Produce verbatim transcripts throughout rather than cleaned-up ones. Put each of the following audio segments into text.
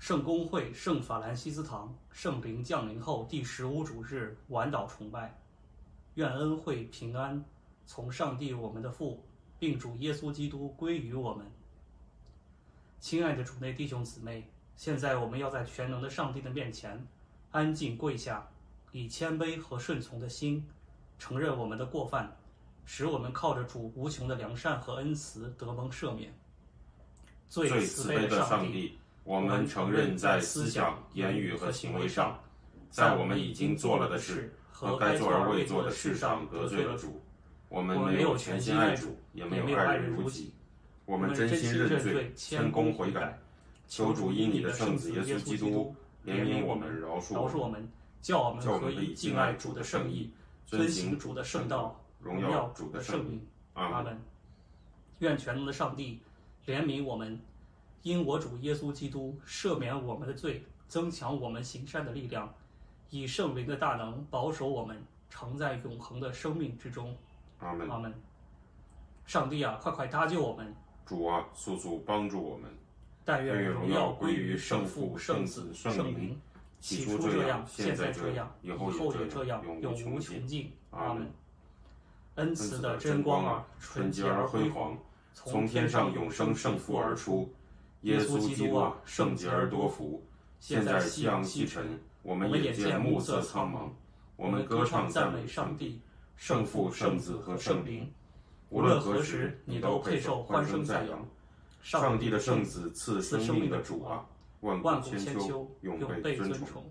圣公会圣法兰西斯堂圣灵降临后第十五主日晚祷崇拜，愿恩惠平安从上帝我们的父，并主耶稣基督归于我们。亲爱的主内弟兄姊妹，现在我们要在全能的上帝的面前安静跪下，以谦卑和顺从的心承认我们的过犯，使我们靠着主无穷的良善和恩慈得蒙赦免。 最慈悲的上帝，我们承认在思想、言语和行为上，在我们已经做了的事和该做而未做的事上得罪了主。我们没有全心爱主，也没有爱人如己。我们真心认罪，谦恭悔改，求主因你的圣子耶稣基督怜悯我们，饶恕我们，叫我们可以敬爱主的圣意，遵行主的圣道，荣耀主的圣名。阿门。愿全能的上帝怜悯我们，因我主耶稣基督赦免我们的罪，增强我们行善的力量，以圣灵的大能保守我们，常在永恒的生命之中。 阿门。 阿门。上帝啊，快快搭救我们！ 主啊，速速帮助我们！ 但愿荣耀归于圣父、圣子、圣灵，起初这样，现在这样，以后也这样，永无穷尽。阿门。恩慈的真光啊，纯洁而辉煌，从天上永生圣父而出。耶稣基督啊，圣洁而多福，现在夕阳西沉，我们眼见暮色苍茫。我们歌唱赞美上帝，圣父、圣子和圣灵。无论何时，你都配受欢声赞扬。 上帝的圣子赐生命的主啊，万古千秋永被尊崇。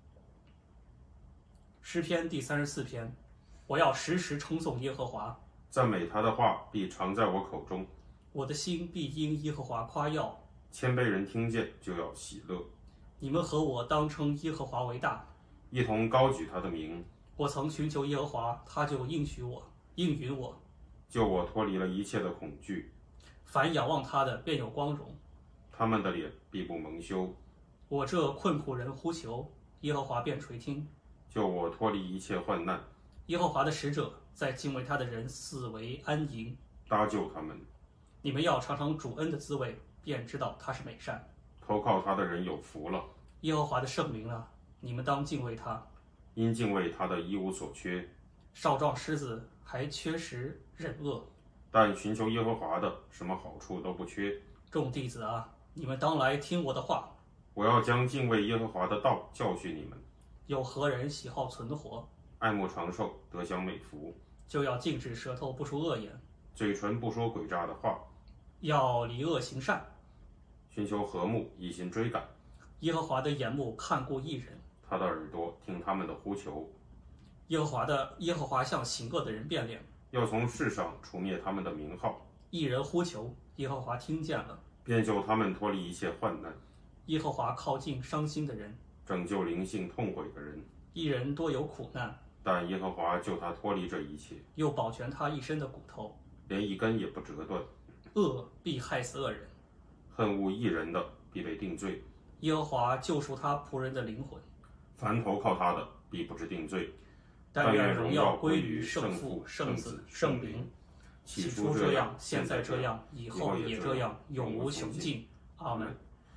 诗篇第三十四篇，我要时时称颂耶和华， 赞美他的话必常在我口中。 我的心必因耶和华夸耀， 谦卑人听见就要喜乐。 你们和我当称耶和华为大， 一同高举他的名。 我曾寻求耶和华，他就应许我，应允我， 救我脱离了一切的恐惧。 凡仰望他的便有光荣， 他们的脸必不蒙羞。 我这困苦人呼求，耶和华便垂听， 救我脱离一切患难。 耶和华的使者在敬畏他的人四围安营， 搭救他们。 你们要尝尝主恩的滋味，便知道他是美善。 投靠他的人有福了。 耶和华的圣名啊，你们当敬畏他， 因敬畏他的一无所缺。 少壮狮子还缺食忍饿， 但寻求耶和华的什么好处都不缺。 众弟子啊，你们当来听我的话。 我要将敬畏耶和华的道教训你们。 有何人喜好存活， 爱慕长寿，得享美福， 就要禁止舌头不出恶言， 嘴唇不说诡诈的话， 要离恶行善， 寻求和睦，一心追赶。 耶和华的眼目看顾义人， 他的耳朵听他们的呼求。 耶和华的耶和华向行恶的人变脸， 要从世上除灭他们的名号。 义人呼求，耶和华听见了， 便救他们脱离一切患难。 耶和华靠近伤心的人， 拯救灵性痛悔的人。 义人多有苦难， 但耶和华救他脱离这一切， 又保全他一身的骨头， 连一根也不折断。 恶必害死恶人， 恨恶义人的必被定罪。 耶和华救赎他仆人的灵魂， 凡投靠他的必不致定罪。 但愿荣耀归于圣父、圣子、圣灵，起初这样，现在这样，以后也这样，永无穷尽。阿门。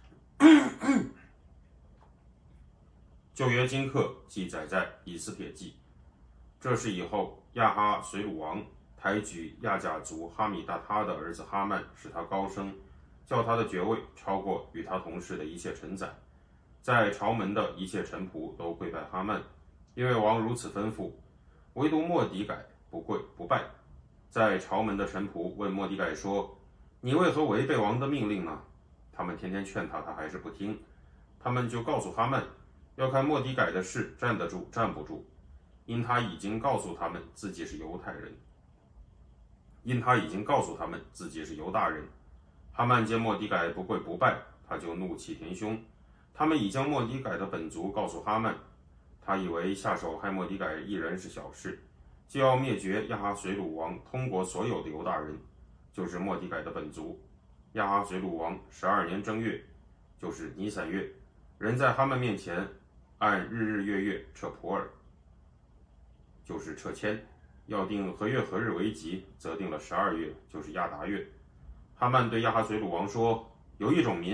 旧约经课记载在以斯帖记。这是以后亚哈随鲁王抬举亚甲族哈米大他的儿子哈曼，使他高升，叫他的爵位超过与他同事的一切臣宰。在朝门的一切臣仆都跪拜哈曼，因为王如此吩咐。唯独末底改不跪不拜。在朝门的臣仆问末底改说：“你为何违背王的命令呢？”他们天天劝他，他还是不听。他们就告诉哈曼，要看末底改的事站得住站不住，因他已经告诉他们自己是犹太人。因他已经告诉他们自己是犹大人。哈曼见末底改不跪不拜，他就怒气填胸。他们已将末底改的本族告诉哈曼，他以为下手害末底改一人是小事，就要灭绝亚哈随鲁王通国所有的犹大人，就是末底改的本族。亚哈随鲁王十二年正月，就是尼散月，人在哈曼面前按日日月月撤普尔，就是撤迁，要定何月何日为吉，则定了十二月，就是亚达月。哈曼对亚哈随鲁王说：“有一种民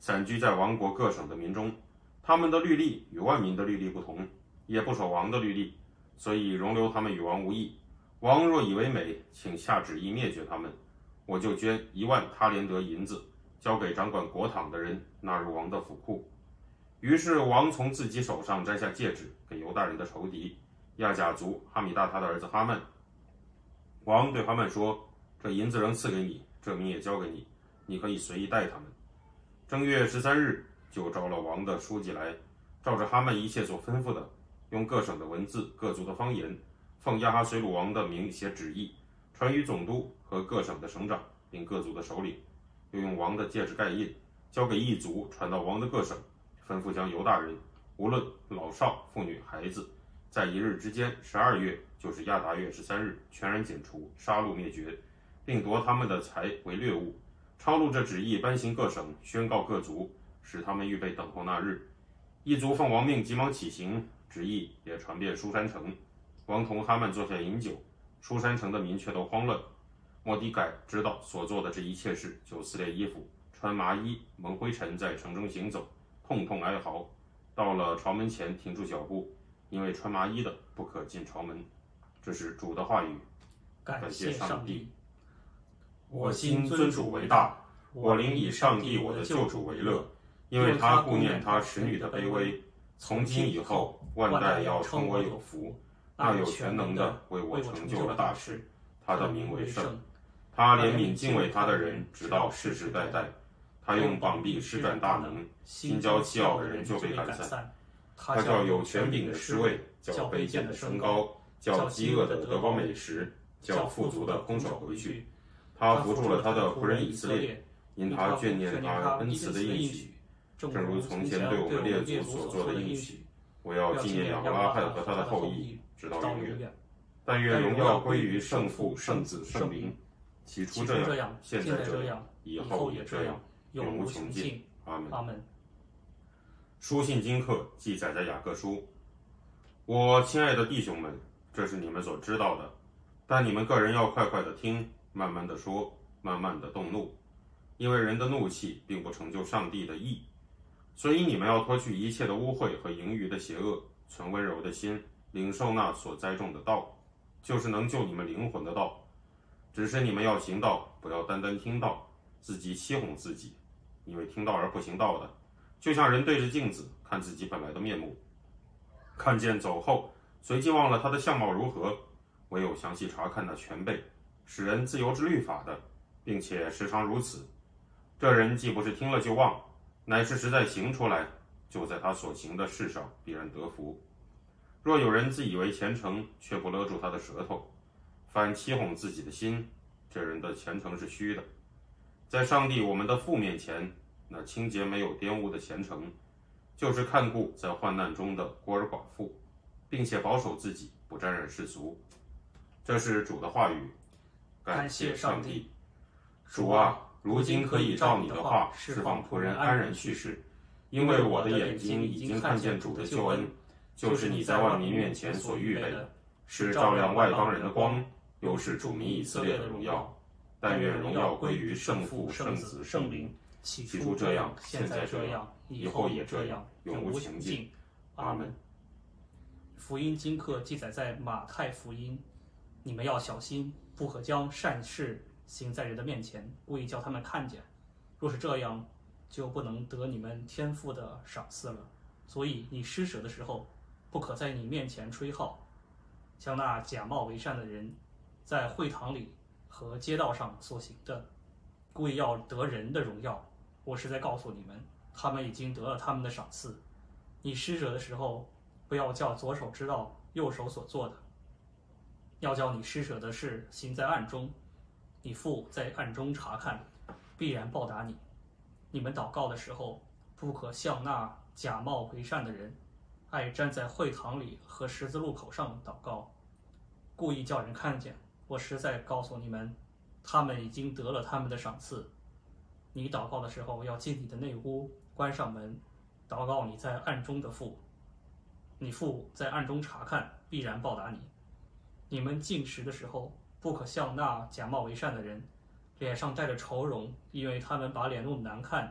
散居在王国各省的民中，他们的律例与万民的律例不同，也不守王的律例，所以容留他们与王无异。王若以为美，请下旨意灭绝他们，我就捐一万他连德银子，交给掌管国帑的人，纳入王的府库。于是王从自己手上摘下戒指，给犹大人的仇敌亚甲族哈米大他的儿子哈曼。王对哈曼说：“这银子仍赐给你，这名也交给你，你可以随意待他们。”正月十三日，就召了王的书记来，照着哈曼一切所吩咐的，用各省的文字、各族的方言，奉亚哈随鲁王的名写旨意，传于总督和各省的省长，并各族的首领，又用王的戒指盖印，交给一族，传到王的各省，吩咐将犹大人，无论老少、妇女、孩子，在一日之间，十二月，就是亚达月十三日，全然剪除，杀戮灭绝，并夺他们的财为掠物。抄录这旨意，颁行各省，宣告各族，使他们预备等候那日。一族奉王命，急忙起行，旨意也传遍书珊城。王同哈曼坐下饮酒，书珊城的民却都慌乱。末底改知道所做的这一切事，就撕裂衣服，穿麻衣，蒙灰尘，在城中行走，痛痛哀嚎。到了朝门前，停住脚步，因为穿麻衣的不可进朝门。这是主的话语。 感谢上帝。 我心尊主为大，我灵以上帝我的救主为乐，因为他顾念他使女的卑微。从今以后，万代要称我有福。那有全能的为我成就了大事，他的名为圣。他怜悯敬畏他的人，直到世世代代。他用膀臂施展大能，心骄气傲的人就被赶散。他叫有权柄的失位，叫卑贱的升高，叫饥饿的得饱美食，叫富足的空手回去。他扶助了他的仆人以色列，因他眷念他恩慈的应许，正如从前对我们列祖所做的应许。我要纪念亚伯拉罕和他的后裔，直到永远。但愿荣耀归于圣父、圣子、圣灵，起初这样，现在这样，以后也这样，永无穷尽。阿门。 阿门。 书信经课记载在雅各书。我亲爱的弟兄们，这是你们所知道的，但你们个人要快快的听，慢慢的说，慢慢的动怒，因为人的怒气并不成就上帝的义。所以你们要脱去一切的污秽和盈余的邪恶，存温柔的心，领受那所栽种的道，就是能救你们灵魂的道。只是你们要行道，不要单单听道，自己欺哄自己，因为听道而不行道的，就像人对着镜子看自己本来的面目，看见走后，随即忘了他的相貌如何，唯有详细查看那全备使人自由之律法的，并且时常如此，这人既不是听了就忘，乃是实在行出来，就在他所行的事上必然得福。若有人自以为虔诚，却不勒住他的舌头，反欺哄自己的心，这人的虔诚是虚的。在上帝我们的父面前，那清洁没有玷污的虔诚，就是看顾在患难中的孤儿寡妇，并且保守自己不沾染世俗。这是主的话语。 感谢上帝。 主啊，如今可以照你的话释放仆人安然去世，因为我的眼睛已经看见主的救恩，就是你在万民面前所预备的，是照亮外邦人的光，又是主民以色列的荣耀。但愿荣耀归于圣父、圣子、圣灵，起初这样，现在这样，以后也这样，永无穷尽。阿门。 福音经课记载在马太福音，你们要小心，不可将善事行在人的面前，故意叫他们看见。若是这样，就不能得你们天父的赏赐了。所以你施舍的时候，不可在你面前吹号，像那假冒为善的人在会堂里和街道上所行的，故意要得人的荣耀。我是在告诉你们，他们已经得了他们的赏赐。你施舍的时候，不要叫左手知道右手所做的，要叫你施舍的事行在暗中，你父在暗中查看，必然报答你。你们祷告的时候，不可像那假冒为善的人，爱站在会堂里和十字路口上祷告，故意叫人看见。我实在告诉你们，他们已经得了他们的赏赐。你祷告的时候，要进你的内屋，关上门，祷告你在暗中的父，你父在暗中查看，必然报答你。你们进食的时候，不可像那假冒为善的人，脸上带着愁容，因为他们把脸弄难看，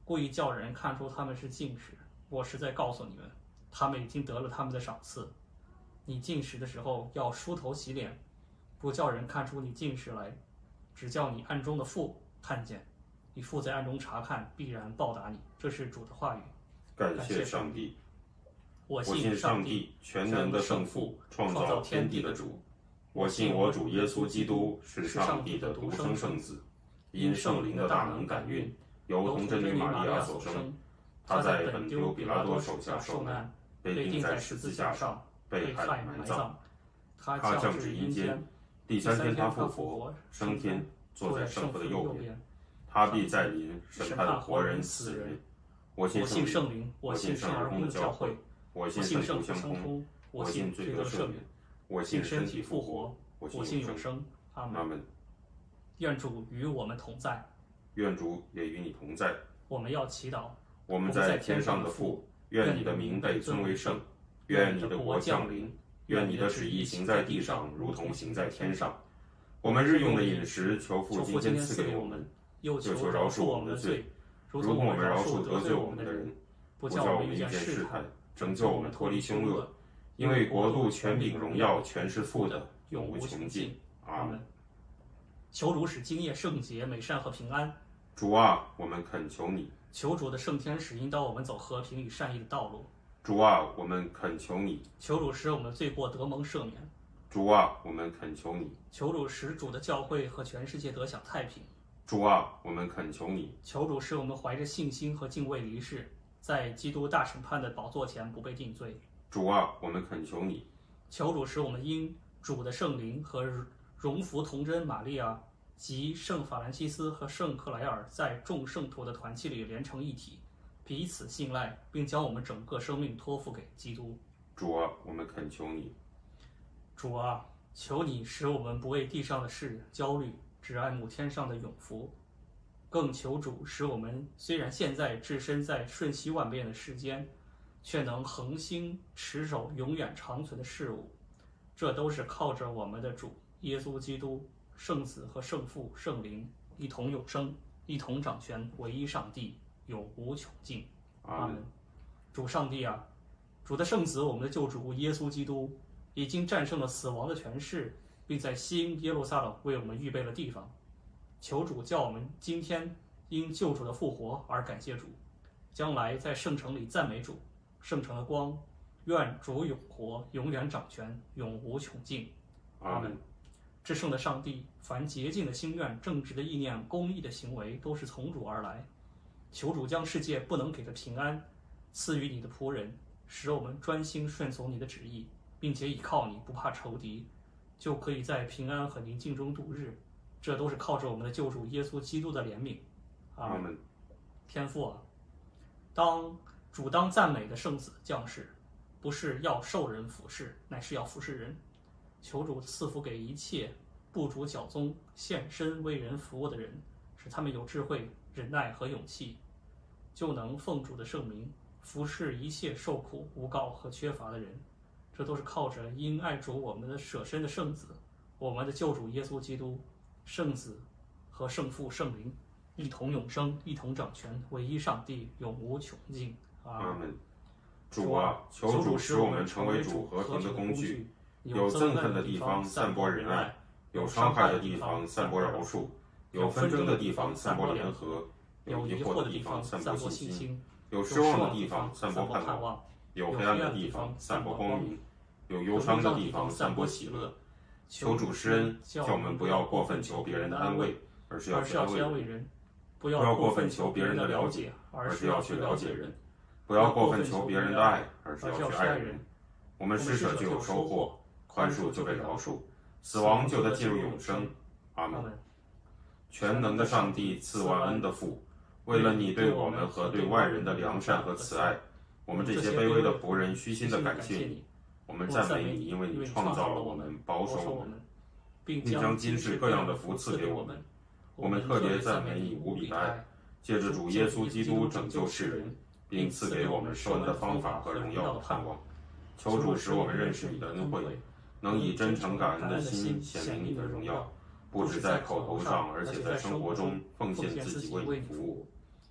故意叫人看出他们是进食。我实在告诉你们，他们已经得了他们的赏赐。你进食的时候要梳头洗脸，不叫人看出你进食来，只叫你暗中的父看见。你父在暗中查看，必然报答你。这是主的话语。 感谢上帝。 我信上帝，全能的圣父，创造天地的主。我信我主耶稣基督是上帝的独生圣子，因圣灵的大能感孕，由童贞女玛利亚所生。他在本丢比拉多手下受难，被钉在十字架上，被害埋葬。他降至阴间，第三天他复活，升天，坐在圣父的右边。他必再临，审判活人死人。我信圣灵，我信圣而公的教会，我信圣徒相通，我信罪得赦免，我信身体复活，我信永生。阿门。 愿主与我们同在， 愿主也与你同在。 我们要祈祷。 我们在天上的父，愿你的名被尊为圣，愿你的国降临，愿你的旨意行在地上，如同行在天上。我们日用的饮食，求父今天赐给我们，又求饶恕我们的罪，如同我们饶恕得罪我们的人，不叫我们遇见试探，拯救我们脱离凶恶。因为国度、权柄、荣耀，全是父的，永无穷尽。阿门。 求主使今夜圣洁、美善和平安。 主啊，我们恳求你。 求主的圣天使引导我们走和平与善意的道路。 主啊，我们恳求你。 求主使我们的罪过得蒙赦免。 主啊，我们恳求你。 求主使主的教会和全世界得享太平。 主啊，我们恳求你。 求主使我们怀着信心和敬畏离世，在基督大审判的宝座前不被定罪。 主啊，我们恳求你。 求主使我们因主的圣灵和荣福童贞玛利亚及圣法兰西斯和圣克莱尔在众圣徒的团契里连成一体，彼此信赖，并将我们整个生命托付给基督。 主啊，我们恳求你。 主啊，求你使我们不为地上的事焦虑，只爱慕天上的永福。更求主使我们虽然现在置身在瞬息万变的世间，却能恒心持守永远长存的事物。这都是靠着我们的主耶稣基督圣子和圣父、圣灵一同永生，一同掌权，唯一上帝，永无穷尽。阿门。主上帝啊，主的圣子，我们的救主耶稣基督已经战胜了死亡的权势，并在新耶路撒冷为我们预备了地方。求主叫我们今天因救主的复活而感谢主，将来在圣城里赞美主。圣城的光，愿主永活，永远掌权，永无穷尽。阿门。至圣的上帝，凡洁净的心愿、正直的意念、公义的行为，都是从主而来。求主将世界不能给的平安赐予你的仆人，使我们专心顺从你的旨意，并且倚靠你，不怕仇敌，就可以在平安和宁静中度日。这都是靠着我们的救主耶稣基督的怜悯。阿门。天父啊，当主当赞美的圣子降世，不是要受人服侍，乃是要服侍人。求主赐福给一切不主教宗献身为人服务的人，使他们有智慧、忍耐和勇气，就能奉主的圣名服侍一切受苦、诬告和缺乏的人。这都是靠着因爱主我们的舍身的圣子，我们的救主耶稣基督，圣子和圣父、圣灵一同永生，一同掌权，唯一上帝，永无穷尽。阿门。 主啊，求主使我们成为主和平的工具，有憎恨的地方散播仁爱，有伤害的地方散播饶恕，有纷争的地方散播联合，有疑惑的地方散播信心，有失望的地方散播盼望，有黑暗的地方散播光明，有忧伤的地方散播喜乐。求主施恩，叫我们不要过分求别人的安慰，而是要去安慰人；不要过分求别人的了解，而是要去了解人；不要过分求别人的爱，而是要去爱人。我们施舍就有收获，宽恕就被饶恕，死亡就得进入永生。阿门。全能的上帝，赐万恩的父，为了你对我们和对外人的良善和慈爱，我们这些卑微的仆人虚心地感谢你。我们赞美你，因为你创造了我们，保守我们，并将今世各样的福赐给我们。我们特别赞美你无比的爱，借着主耶稣基督拯救世人，并赐给我们受恩的方法和荣耀的盼望。求主使我们认识你的恩惠，能以真诚感恩的心显明你的荣耀，不只在口头上，而且在生活中奉献自己为你服务。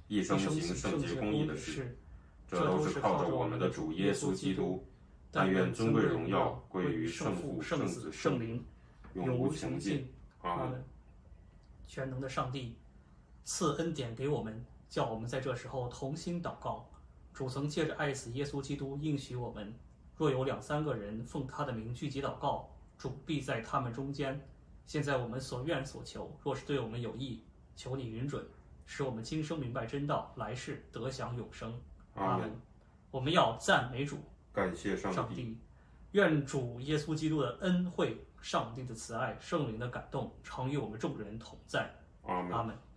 一生行圣洁公义的事。这都是靠着我们的主耶稣基督。但愿尊贵荣耀归于圣父、圣子、圣灵，永无穷尽。阿门。 全能的上帝赐恩典给我们，叫我们在这时候同心祷告。主曾借着爱子耶稣基督应许我们，若有两三个人奉他的名聚集祷告，主必在他们中间。现在我们所愿所求，若是对我们有益，求你允准，使我们今生明白真道，来世得享永生。阿门。我们要赞美主， 感谢上帝。 上帝，愿主耶稣基督的恩惠、上帝的慈爱、圣灵的感动，常与我们众人同在。 阿门。 阿门。